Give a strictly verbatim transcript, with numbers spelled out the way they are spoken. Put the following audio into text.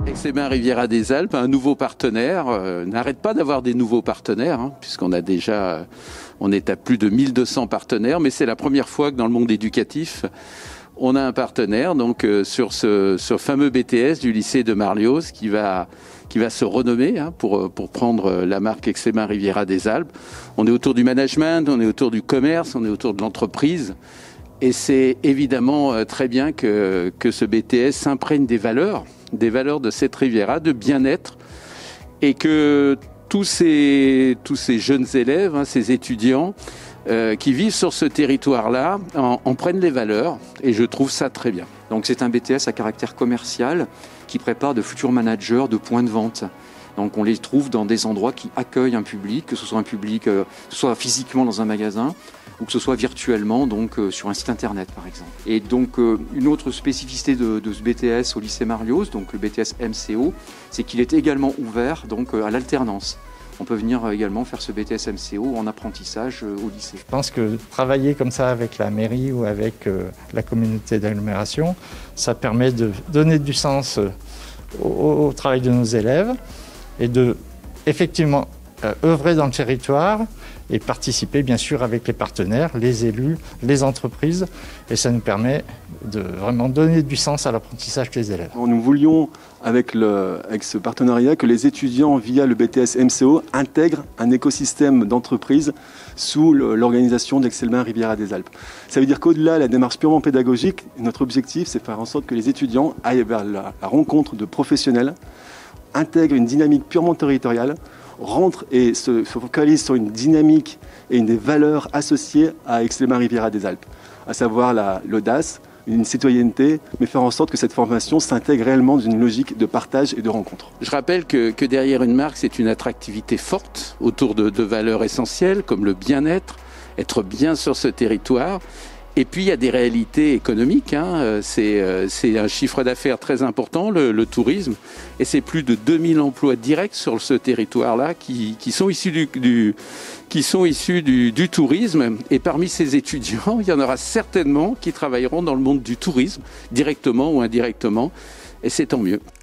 Aix-les-Bains Riviera des Alpes, un nouveau partenaire, euh, n'arrête pas d'avoir des nouveaux partenaires, hein, puisqu'on a déjà, euh, on est à plus de mille deux cents partenaires, mais c'est la première fois que dans le monde éducatif, on a un partenaire donc euh, sur ce, ce fameux B T S du lycée de Marlioz qui va, qui va se renommer hein, pour, pour prendre la marque Aix-les-Bains Riviera des Alpes. On est autour du management, on est autour du commerce, on est autour de l'entreprise. Et c'est évidemment euh, très bien que, que ce B T S s'imprègne des valeurs, des valeurs de cette Riviera, de bien-être, et que tous ces, tous ces jeunes élèves, hein, ces étudiants euh, qui vivent sur ce territoire-là en, en prennent les valeurs, et je trouve ça très bien. Donc c'est un B T S à caractère commercial qui prépare de futurs managers de points de vente. Donc on les trouve dans des endroits qui accueillent un public, que ce soit un public, euh, que ce soit physiquement dans un magasin, ou que ce soit virtuellement, donc euh, sur un site internet par exemple. Et donc euh, une autre spécificité de, de ce B T S au lycée Marlioz, donc le B T S M C O, c'est qu'il est également ouvert donc euh, à l'alternance. On peut venir euh, également faire ce B T S M C O en apprentissage euh, au lycée. Je pense que travailler comme ça avec la mairie ou avec euh, la communauté d'agglomération, ça permet de donner du sens euh, au, au travail de nos élèves et de effectivement euh, œuvrer dans le territoire et participer bien sûr avec les partenaires, les élus, les entreprises, et ça nous permet de vraiment donner du sens à l'apprentissage des élèves. Nous voulions, avec, le, avec ce partenariat, que les étudiants, via le B T S M C O, intègrent un écosystème d'entreprise sous l'organisation d'Aix-les-Bains Riviera des Alpes. Ça veut dire qu'au-delà de la démarche purement pédagogique, notre objectif, c'est de faire en sorte que les étudiants aillent vers la, la rencontre de professionnels, intègrent une dynamique purement territoriale, rentre et se focalise sur une dynamique et une des valeurs associées à Aix-les-Bains Riviera des Alpes, à savoir l'audace, une citoyenneté, mais faire en sorte que cette formation s'intègre réellement dans une logique de partage et de rencontre. Je rappelle que, que derrière une marque, c'est une attractivité forte autour de, de valeurs essentielles comme le bien-être, être bien sur ce territoire. Et puis il y a des réalités économiques, hein. C'est euh, c'est un chiffre d'affaires très important, le, le tourisme, et c'est plus de deux mille emplois directs sur ce territoire-là qui, qui sont issus, du, du, qui sont issus du, du tourisme. Et parmi ces étudiants, il y en aura certainement qui travailleront dans le monde du tourisme, directement ou indirectement, et c'est tant mieux.